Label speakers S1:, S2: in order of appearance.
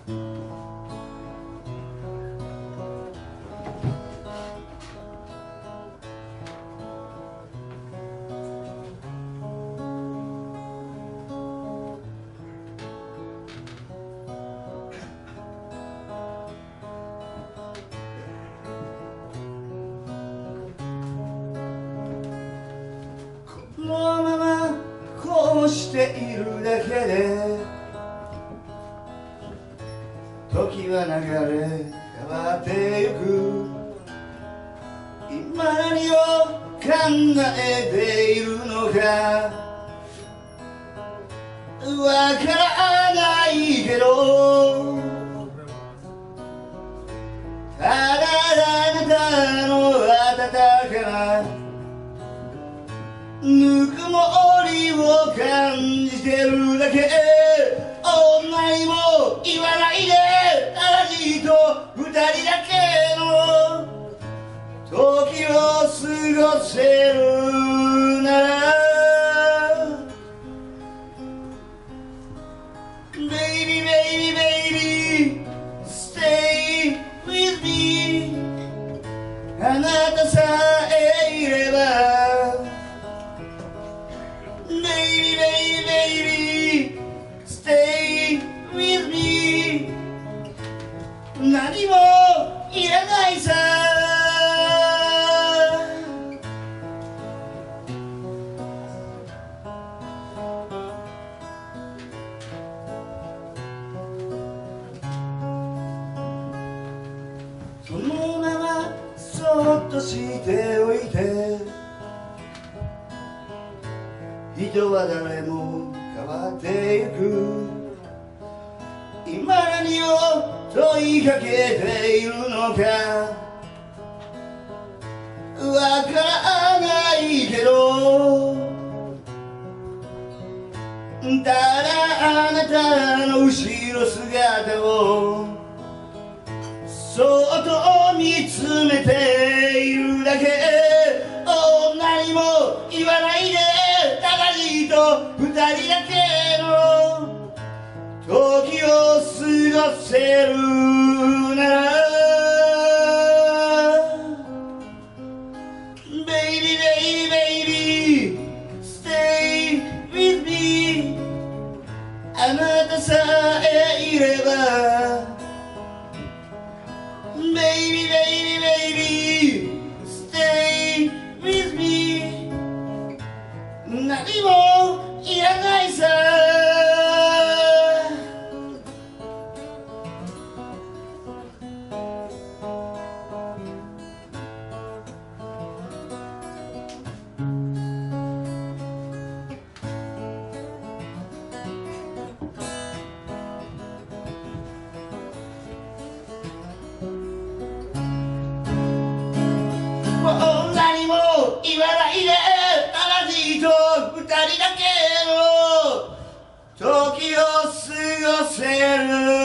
S1: このままこうしているだけで時は流れ変わってゆく。今何を考えているのかわからないけど、ただあなたの温かなぬくもりを感じてるだけ。何も言わないで私と二人だけの時を過ごせるなら Baby, baby, baby, stay with me あなたさえいれば Baby, baby, baby, stay with me 何もいらないさ。そのままそっとしておいて人は誰も変わってゆく。今何を問いかけているのかわからないけど、ただあなたの後ろ姿をそっと見つめているだけ。何も言わないで私と二人だけの時を過ごせるなら Baby, baby, baby, stay with me あなたさえいれば Baby, baby, baby, stay with me 何もいらないさ。何も言わないで私と二人だけの時を過ごせる